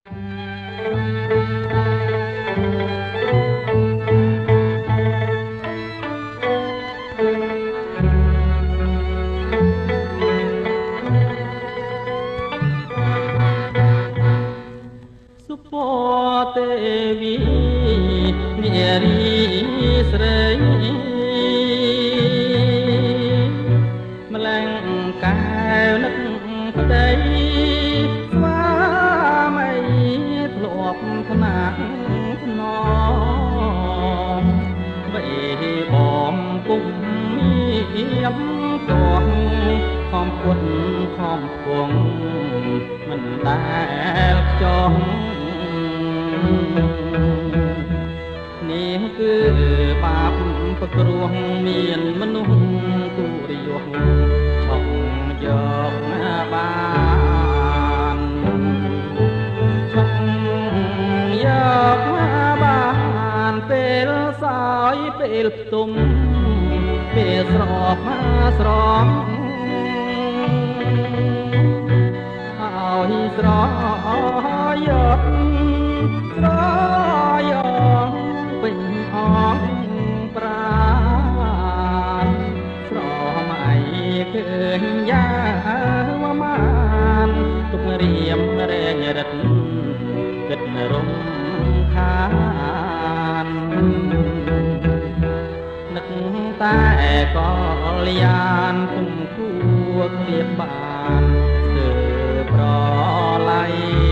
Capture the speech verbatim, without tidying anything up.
ទេវីនារីស្រីម្លងកែវនឹកប្តីស្វាមីធ្លាប់ថ្នាក់ថ្នមបីបំពុំមានទោះខំពុតខំពងមិនដែលចង់នេះគឺបាបប្រគ្រោះមានមនុស្សទុរយោឆក់យកណាបានឆក់យកណាបានពេលសោយពេលទុំពេលស្រស់មកស្រស់ហើយស្រយកស្រយកពេញអងប្រាណស្រមៃឃើញយ៉ាវមានទុករៀមរែងរិតគិតរំខាននឹកតែកលយានពុំគួរគ្លៀបបានស្ទើរប្រឡ័យ